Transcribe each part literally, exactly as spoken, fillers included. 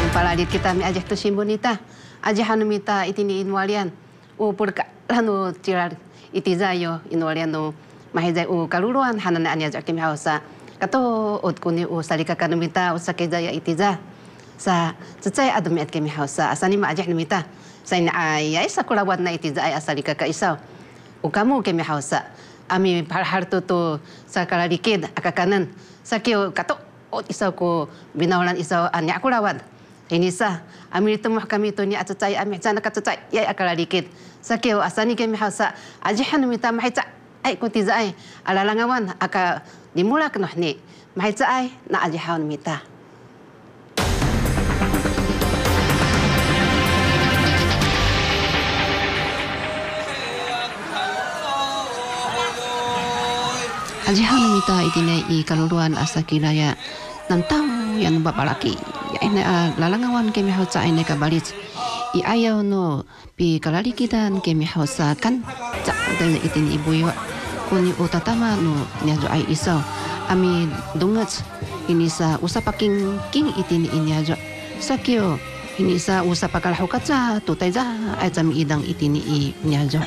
Palalit kita mi ajak tu simbonita. Aja hanu mita itini inwalian. U purka lanu tirar itizayo inwalian no mahizai u kaluluan hanana anya ajak kimi hausa. Kato ut kuni u salika kanu mita usakejaya itiza. Sa cecai adum at kimi hausa asani ma ajak mita. Sa ina ay ay sakulawat na itiza ay asalika ka isaw. U kamu kimi hausa. Ami harto to sa kalalikid akakanan. Sa kiyo kato ut isaw ko binawalan isaw anya kulawat. Ini sah, amir temuh kami tu ni acacai, amir cana kacacai, ya akal dikit. Sakio asani kami hasa, ajihan minta mahica, ai kunti zai, ala langawan aka dimulak noh ni, mahica ai na ajihan minta. Ajihan minta itine i kaluluan asakilaya, nantau yang bapak laki. Ine lalangawan kami hausa ine kabalit i ayaw no pi kalalikitan kami hausa kan cak dan itin ibu yo kuni utatama no niajo ay isaw ami dungat ini sa usapaking king itin inyajo sakyo ini sa usapakal hukatsa tutay za ay jam idang itin i niajo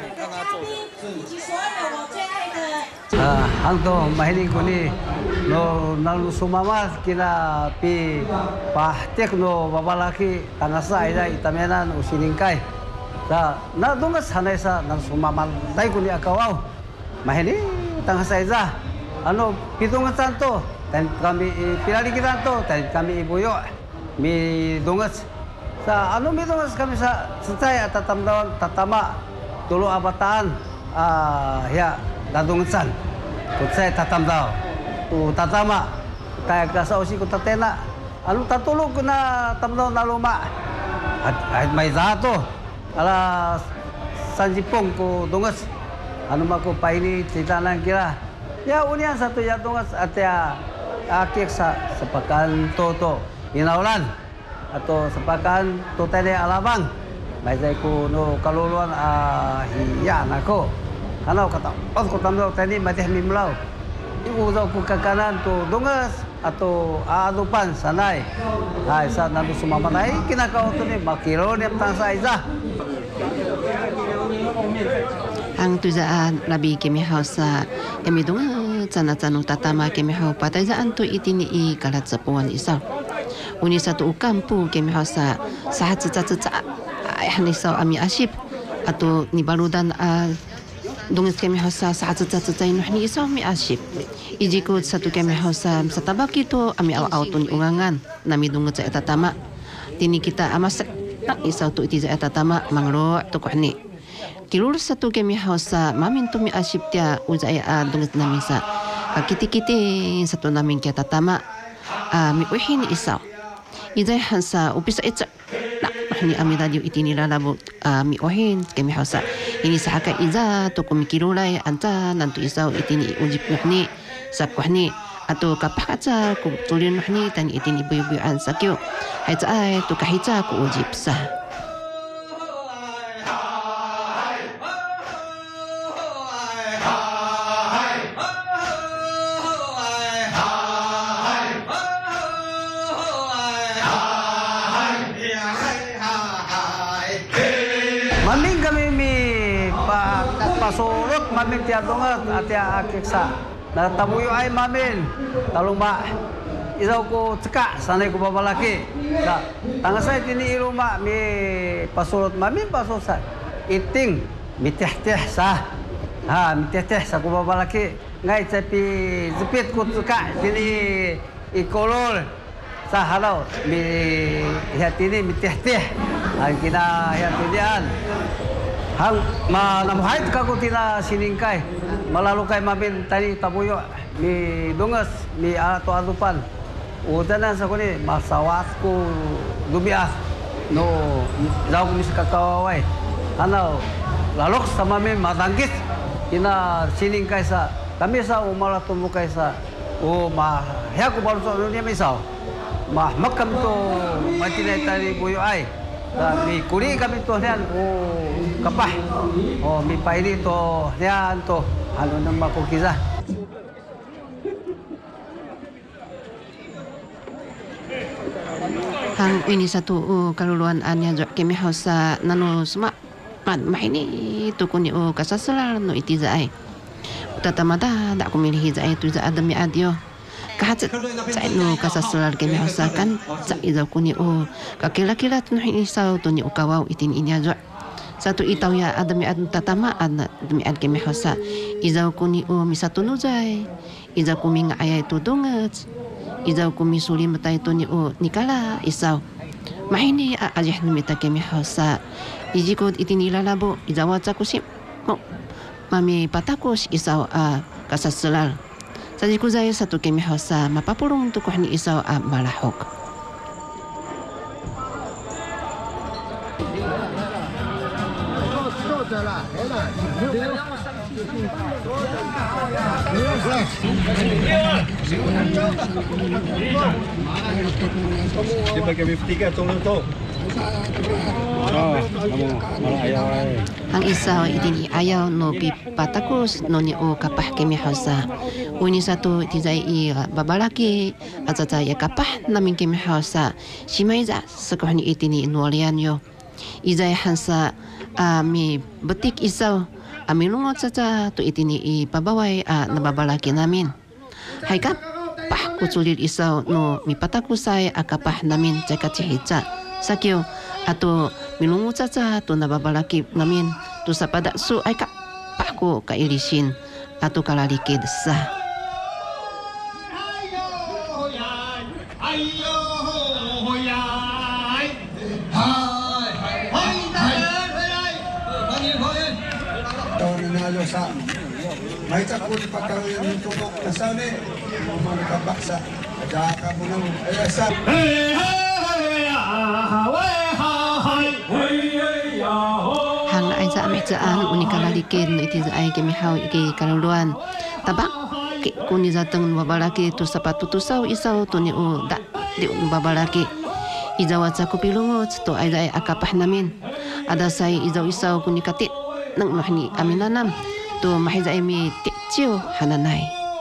ah hangto mahiling kuni no nalu sumama kina pi pahtek no babalaki tangasa ida itamenan usiningkai da na dungas hanesa nang sumama dai kuni akawaw mahini tangasa ida ano pitungan santo dan kami pilali kita to dan kami ibuyo mi dungas sa ano mi dungas kami sa sentay tatamdawan tatama tulo abataan ah ya dadungasan kutsay tatamdaw tu tatama kaya kasa usi ko tatena anu tatulog ko na tamdaw na luma at kahit may zato ala sanjipong ko dungas anu mako paini titanan kira ya unian satu ya dungas at ya akik sa sepakan toto inaulan atau sepakan tutene alabang may say ko no kaluluan ah hiya nako ano kata pas ko tamdaw tani matih mimlaw iudaw ko kakanan to dungas atau adupan sanay ay sa nando sumamanay kinakaw to ni makiro ni tang sa isa ang tuzaan labi kemi hausa kemi dunga cana canu tatama kemi hau patay zaan to itini i kalat sapuan isa uni satu ukampu kemi hausa sahat ceca ceca ay hanisaw ami asip atau ni baludan a dungas kami hausa saat ceca-ceca nuhni isaw mi asip. Ijikut satu kami hausa sa tabak itu ami aw-awton ungangan nami dungas sa etatama. Tini kita amasak tak isaw tu iti sa etatama mangro to kuhni. Kilur satu kami hausa mamin tu mi asip tia uza ya dungas nami sa kakiti-kiti satu namin kia tatama mi uhin isaw. Izay hansa upisa itsa ni ami tadi itini lalabo mi ohin kami hausa ini sahaka iza to kumikirulay anta nantu isaw itini ujip nuhni sapkuhni atau kapakaca ku tulin nuhni tan itini buyu-buyu an sakyo hay ay to kahita ku ujip sa maming kami mi pa pasurot maming tiadongat at ya akiksa na tabuyo ay mamin taluma isaw ko ceka sanay ko babalaki na tangasay tini iruma mi pasurot mamin pasusa iting miteh-teh sa ha miteh-teh sa ko babalaki ngay tapi zipit ko ceka tini ikolol sa halaw mi tini miteh-teh ang kina tinian hang manamuhait kako tina siningkay malalukay mamin tani tabuyo mi dungas mi ato adupan udanan sa kuni masawat ko dumias no daw ko mis kakawaway ano lalok sa mamin matangkit kina siningkay sa kami sa umala tumukay sa o mahya ko baru sa niya misaw mahmak kami to matinay tani buyo ay mi kuri kami to niyan o kapah o mi paili to niyan to ano nang makukisa hang ini satu uh, kaluluan anya jo kemi hausa nanu sma mat mahini tu kuni u kasasalar no iti zaai utatamada dak kumilih zaai tu za adami adio kahat sai no kasasalar kemi hausa kan sa iza kuni u kakila-kila tu ni isau tu ni ukawau itin inya jo satu itaw ya adami ad tatama ad adami ad kemi hausa iza kuni u misatu no zai iza kumi nga ayay tu dungat iza kumi suli matay tu ni u nikala isaw mahini ajih numita kemi hausa ijikod itinilalabo izawat sa kusim mo mami patakos isaw a kasasalal sa jikuzay sa to kemi hausa mapapulong to ni isaw a malahok ang isaw itini ayaw no pipatakos no ni o kapah kemi hausa uni satu tizay i babalaki at sa ya kapah namin kemi hausa simaiza sa kuhni itini nualian yo izay hansa mi betik isaw ami lungot sa to itini i pabaway a nababalaki namin hay kap pah kusulir isaw no mi patakusay akapah namin tsaka tsihitsa sakyo ato milungut sa to nababalaki namin to sa pada su ay kap pah ko kailisin ato kalalikid sa sa may takot pagkawin yung tubok na sani mga nakabaksa at saka mo nang ayasa hang ay sa amik saan unikalalikin iti sa ay kemihaw iki kaluluan tabak kuni zateng babalaki tu sapatu tusaw isaw tu ni u da di babalaki izawat sa kupilungot to ay ay akapah namin ada say izaw isaw kuni katit nang mahni aminanam to mahizay mi tichiu hananay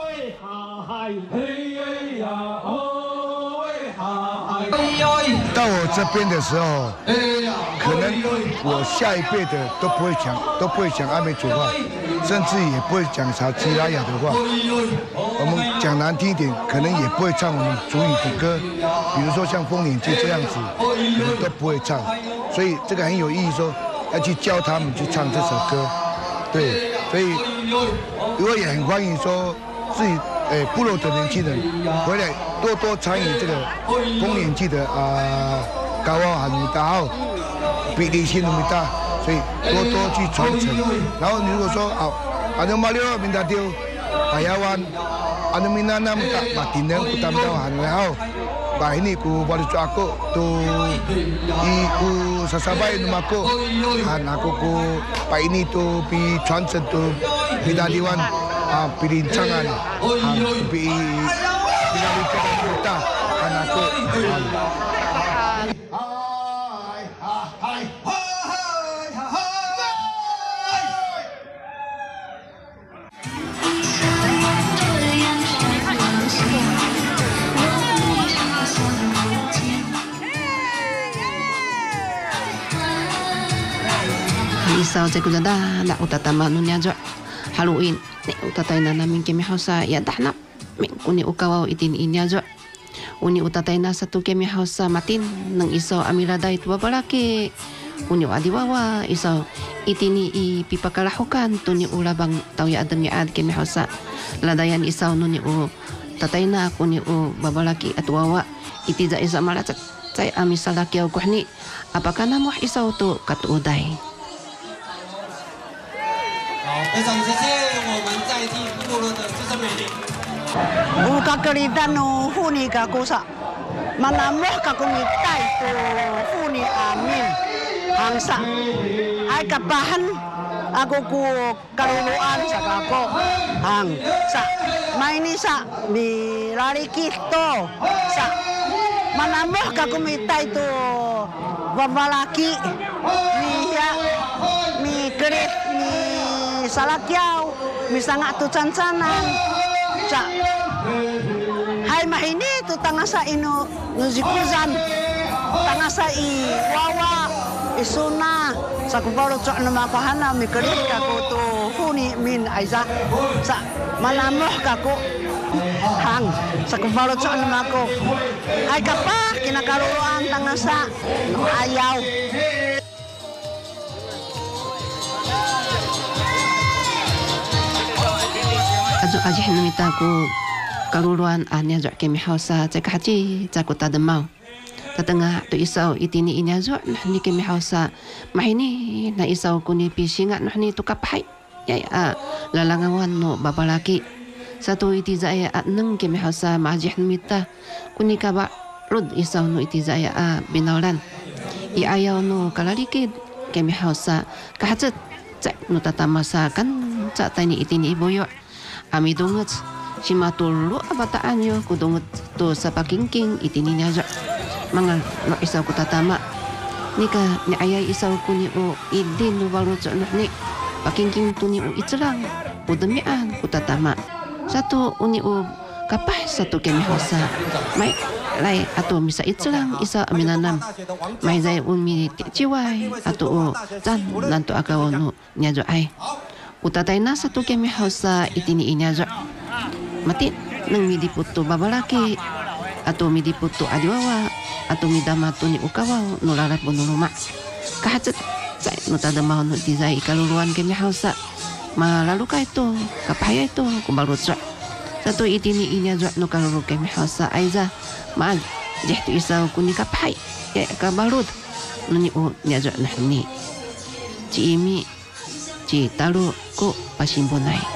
到我这边的时候，可能我下一辈的都不会讲，都不会讲阿美族话，甚至也不会讲啥吉拉雅的话。我们讲难听一点，可能也不会唱我们族语的歌，比如说像丰年祭这样子，可能都不会唱。所以这个很有意义，说要去教他们去唱这首歌。对，所以我也很欢迎说自己。 诶，部落的年轻人回来多多参与这个丰年祭的啊，高傲喊米大号，比例性的米大，所以多多去传承。然后如果说啊，阿牛马六米大丢，巴亚湾，阿牛米那那米大巴丁人不他们喊然后把ini ku baru tu aku tu iku sasabai nama aku han aku ku pak ini tu pi 传承 tu bidadiwan ah pirincangan han pi pinalikan kita han aku isaw sa kujada na utatama nun niya jo haluin ni utatay na namin kemi hausa ya dahna min kuni ukawaw itin inya jo uni utatay na sa tu kemi hausa matin ng isaw amiladay tu babalaki uni adiwawa isaw itini ipipakalahukan tu ni ulabang tawya adami ad kemi hausa ladayan isaw nun ni u tatay na kuni u babalaki at wawa iti za isa malacat say amisalakyaw kuhni apakah namuh isaw tu katuuday 非常谢谢我们在地部落的自身美丽。 Ukakalitan no huni kakusa. Manamuh kakumitay to huni amin. Hangsa. Ay kapahan ako ku kaluluan sa kako. Hang sa may ni sa milarikit to sa manamuh kakumitay to babalaki niya mi kerit mi salakyaw, misanga tu cancanan, sa hay mahini tu tanga sa ino nuzikuzan, sa i wawa isuna sa kubalo tsa na makahana mi kerit ka ko to huni min aiza sa malamoh ka ko hang sa kubalo tsa na mako ay kapa kinakaruan tanga sa no ayaw. Ajo ajih namita ko kaluluan anya jo kemi hausa cek haji caku tademau tatengah tu isau itini inya jo ni kemi hausa mahini na isau kuni pisinga ni tu kapai ya ya lalangawan no babalaki satu iti zaya neng kemi hausa majih namita kuni kaba rud isau no iti zaya binaulan i ayau no kalariki kemi hausa kahajat cek no tatamasa kan cak tani itini iboyo ami dungut sima tulu abataan yo kudungut to sa pakingking itini nyaja mangal no isaw ko tatama nika ni ayay isaw ko ni o idin no balot sa ni pakingking to ni o itsalang udamian ko tatama satu uni o kapah satu kemi hosa may lay ato misa itsalang isa aminanam may zay umi tiwai ato o tan nanto akaw no nyaja ay utatay na satu kemi hosa itini inyaja mati nang midiputo babalaki atau midiputo adiwawa atau midamato ni ukawaw nularat po nuluma kahacat say nutadamaw no dizay kaluluan kemi hausa malalu ka ito kapaya ito kubalutsa satu itini inya jo no kalulu kemi hausa aiza maag jehtu isaw kuni kapay ya kabalut nuni o nya jo nahni ci imi ci talu ko pasimbonay